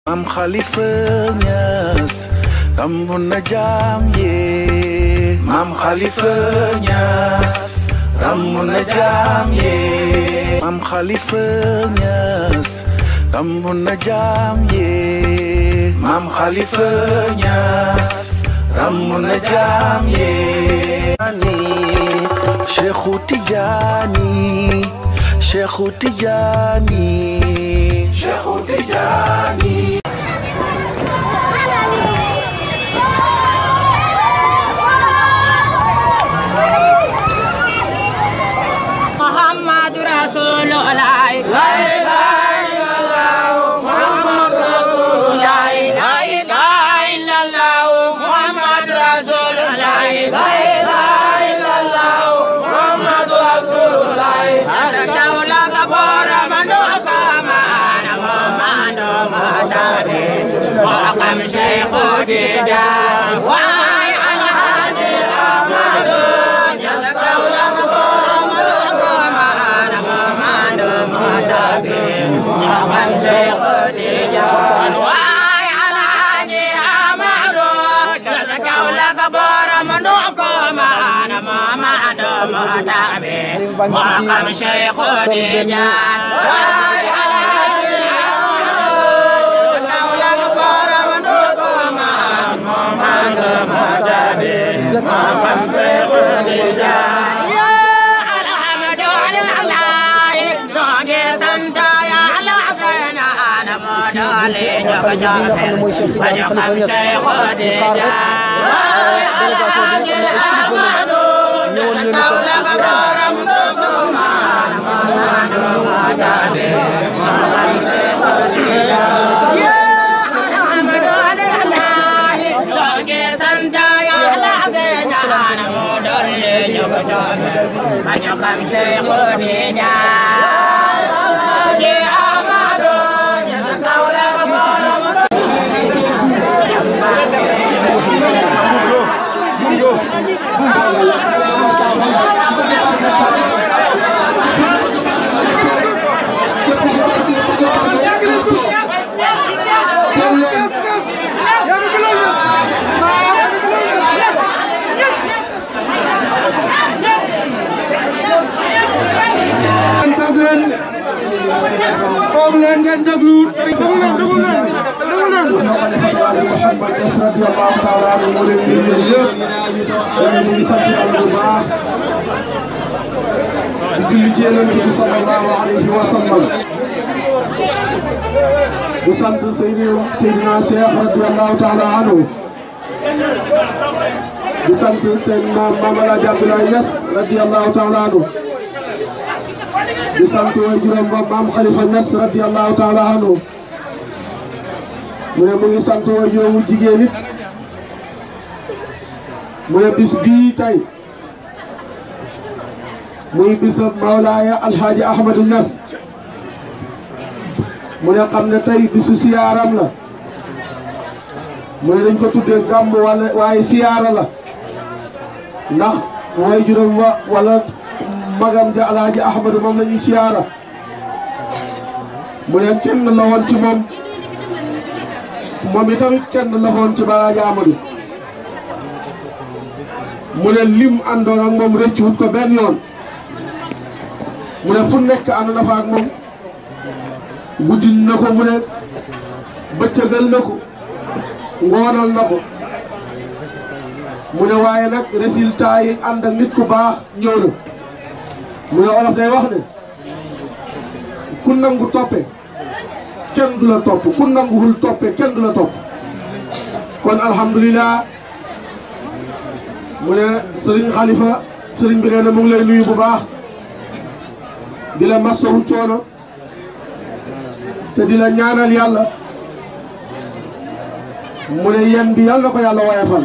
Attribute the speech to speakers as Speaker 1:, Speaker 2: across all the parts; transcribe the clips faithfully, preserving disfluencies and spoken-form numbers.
Speaker 1: Mam Khalifa Niass rambu na jaam yee Mam Khalifa Niass rambu na jaam yee Mam Khalifa Niass rambu na jaam yee Mam Khalifa Niass rambu na jaam yee Cheikhu Tijaani Cheikhu Tijaani Cheikhu Tijaani
Speaker 2: Muhammad Rasulullah la ilaha illallah Muhammad Rasulullah la ilaha illallah Muhammad Rasulullah la ilaha illallah Muhammad Rasulullah asakaula kabora mandoka mana mando matabe maqam Sheikh Tijan wa ala hadi amazu asakaula kabora mandoka mana mando matabe maqam Sheikh Tijan wa ala hadi amazu asakaula kabora mandoka mana mando matabe maqam Sheikh Tijan Maqam Sheikh Tijan ya alhamdulillah doge santa ya Allah kana ana modale joga joga Maqam Sheikh Tijan ya Ahmadu sakaula kabara munduku mana mana madade Maqam Sheikh Tijan ya alhamdulillah doge santa ana modale joga joga Maqam Sheikh Tijan ya Ahmadu sakaula kabara munduku
Speaker 3: Muhammad Niass radiyallahu ta'ala anhu moo leen nuyu yéen yëpp ñu ngi sant Yàlla bu baax di julli ci Yonent bi sallallahu alayhi wa sallam di sant Seydina Cheikh radiyallahu ta'ala anhu di sant seen maam Maam Alaaji Abdoulaye Niass radiyallahu ta'ala anhu di sant waajuram ba Maam Khalifa Niass radiyallahu ta'ala anhu mu ne mu ngi sant waajuram wu jigéen it mu ne bis bii tey muy bisab Mawlaaya Alhaaji Ahmadu Niass mu ne xam ne tey bisu siyaaram la mu ne dañ ko tuddee gàmm wala waaye siyaara la ndax waajuram wa wala magam ja Alhaaji Ahmadu moom la ñuy siyaara mu ne kenn la woon ci moom moom itamit kenn la woon ci Alhaaji Ahmadu mu ne lim àndoon ak moom rëccuwut ko benn yoon mu ne fu nekk ànd na fa ak moom guddil na ko mu ne bëccëgal na ko ngoonal na ko mu ne waaye nag résultat yi ànd ak nit ku baax ñëw na mu ne olof day wax ne ku nangu toppe kenn du la topp ku nanguwul toppe kenn du la topp kon alhamdulilah mu ne sëriñ Khalifa sëriñ bi nee na mu ngi lay nuyu bu baax di la masawu coono te di la ñaanal yàlla mu ne yen bi yàlla na ko yàlla woyafal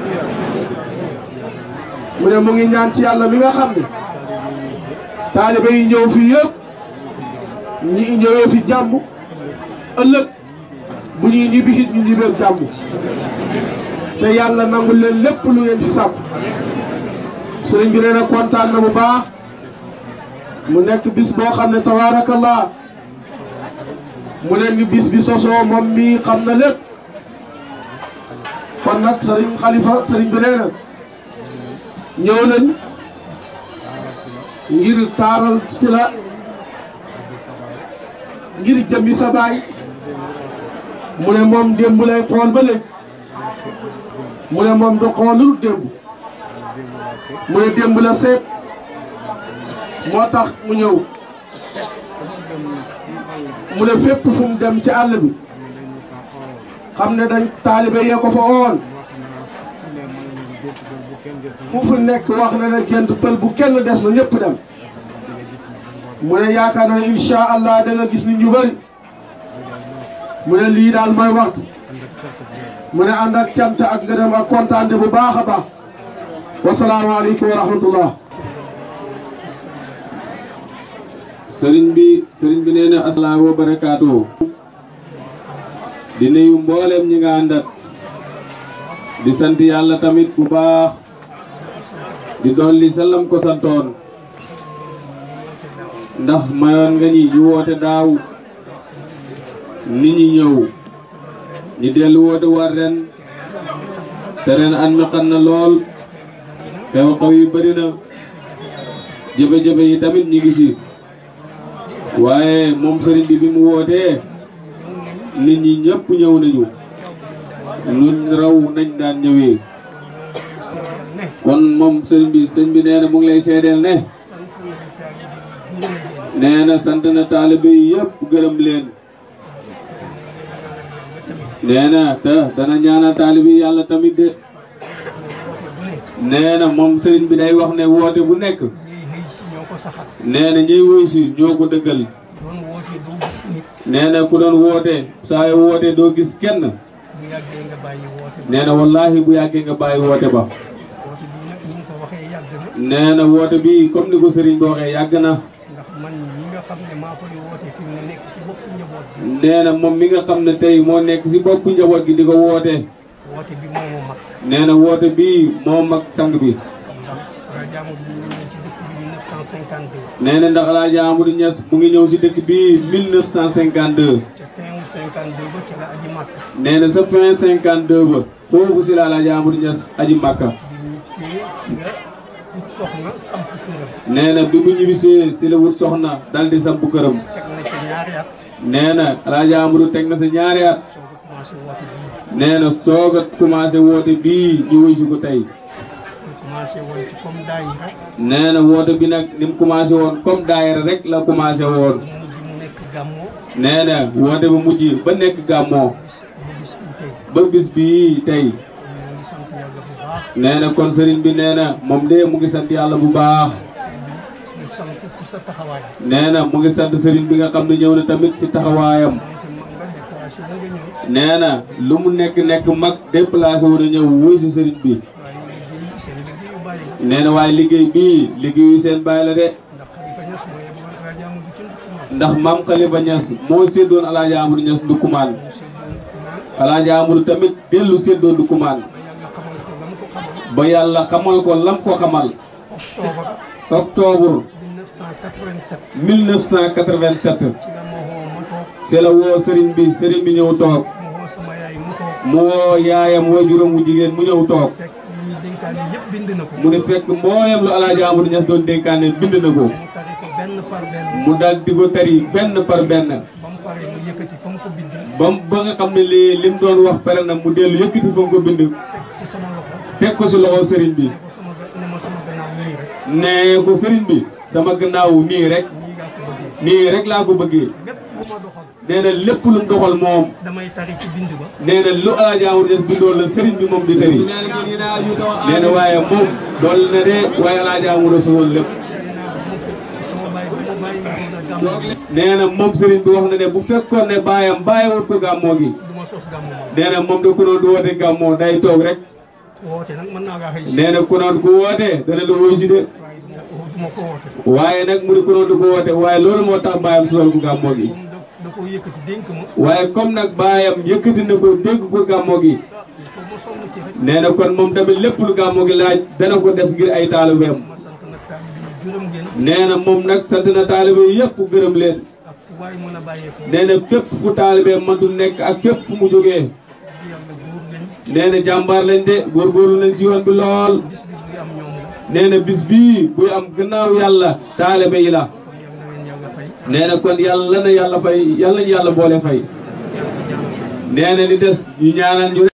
Speaker 3: mu ne mu ngi ñaan ci yàlla mi nga xam ne taalibe yi ñëw fi yëpp ñi ñëwee fi jàmm ëllëg bu ñuy ñibbi it ñu ñibbeeg jàmm te yàlla nangul leen lépp lu ngeen fi sàkku sëriñ bi nee na kontaan na bu baax mu nekk bis boo xam ne tabaarakallah mu ne ni bis bi sosoo moom mi xam na lépp kon nag sëriñ Xalifa sëriñ bi nee na ñëw nañ ngir taaral ci la ngir jëmmi sa baay mu ne moom démb lay xool ba léegi mu ne moom du xoolul démb mu ne démb la seet moo tax mu ñëw mu ne fépp fu mu dem ci àll bi xam ne dañ taalibe yee ko fa oon fu fu nekk wax na ne gént pël bu kenn des na ñëpp dem mu ne yaakaar na ne incha allah da nga gis nit ñu bëri mu ne lii daal mooy waxtu mu ne ànd ak cant ak ngërëm ak kontaante bu baax a baax wasalaamaaleykum wa rahmatullah.
Speaker 4: sëriñ bi sëriñ bi nee na asalaam wa barakaatu. di nuyu mboolem ñi nga àndat di sant yàlla tamit bu baax di dolli sallam ko santoon ndax mayoon nga ñi ñu woote daaw nit ñi ñëw ñi dellu woote war ren te ren an mi xam na lool xew-xew yi bëri na jafe-jafe yi tamit ñi ngi ci waaye moom sëriñ bi bi mu wootee nit ñi ñëpp ñëw nañu luñ raw nañ daan ñëwee kon moom sëriñ bi sëriñ bi nee na mu ngi lay seedeel ne nee na sant na taalibe yi yëpp gërëm leen nee na te dana ñaanal taalibe yi yàlla tamit de nee na moom sëriñ bi day wax ne woote bu nekk nee na ñuy woy si ñoo ko dëggal nee na ku doon woote saa yoo woote doo gis kenn nee na wallaahi bu yàggee nga bàyyi woote ba nee na woote bi comme ni ko sëriñ bi waxee yàgg na nee na moom mi nga xam ne tey moo nekk si boppu njaboot gi di ko woote nee na woote bi moo mag sang bi nee na ndax Alaaji Amadou Niass mu ngi ñëw si dëkk bi mille neuf cent cinquante-deux nee na sa fin cinquante-deux ba foofu si la Alaaji Amadou Niass aji Màkka nee na bi mu ñibbisee si la wut soxna dal di samp këram nee na Alaaji Amadou teg na sa ñaari at nee na soog a commencé woote bii ñu wuy si ko tey nee na woote bi nag ni mu commencé woon comme daayira rek la commencé woon nee na woote ba mujj ba nekk gàmmoo ba bis bii tey nee na kon sëriñ bi nee na moom de mu ngi sant yàlla bu baax nee na mu ngi sant sëriñ bi nga xam ne ñëw na tamit ci taxawaayam nee na lu mu nekk nekk mag déplacé wu na ñëw wuy si sëriñ bi nee na waaye liggéey bii liggéeyu seen baay la de ndax maam Khalifa Niass moo séddoon Alaaji Amadou Niass Ndoukoumane Alaaji Amadou tamit dellu séddoon Ndoukoumane ba yàlla xamal ko lam ko xamal octobre mille neuf cent quatre-vingt-sept c'est la woo sëriñ bi sëriñ bi ñëw toog mu woo yaayam waajuram wu jigéen mu ñëw toog mu ne fekk mbooyam lu Alaaji Amadou Niass doon dénkaane bind na ko mu dal di ko tari benn par benn ba ba nga xam ne lii lim doon wax pare na mu dellu yëkkati fa mu ko bind teg ko si loxo sëriñ bi nee ko sëriñ bi sama gannaaw nii rek nii rek laa ko bëggee nee na lépp lu mu doxal moom nee na lu Alaaji Amadou Niass bindoon la sëriñ bi moom di tëri nee na waaye moom dool na de waaye Alaaji Amadou si woon lépp nee na moom sëriñ bi wax na ne bu fekkoon ne baayam bàyyiwut ko gàmmoo gi nee na moom da ku noon du woote gàmmoo day toog rek nee na ku noon ku woote dana la wuy si de waaye nag mu ne ku noon du ko woote waaye loolu moo tax baayam sosal ko gàmmoo gi waaye comme nag baayam yëkkati na ko dénk ko gàmmoo gi nee na kon moom tamit lépp lu gàmmoo gi laaj dana ko def ngir ay taalibeem nee na moom nag sant na taalibe yëpp gërëm leen nee na fépp fu taalibe man du nekk ak fépp fu mu jógee nee na jàmbaar lañ de góorgóorlu nañ si yoon bi lool nee na bis bii buy am gannaaw yàlla taalibe yi la nee na kon yàlla na yàlla fay yàlla nañu yàlla boole fay nee na li des ñu ñaanal ñu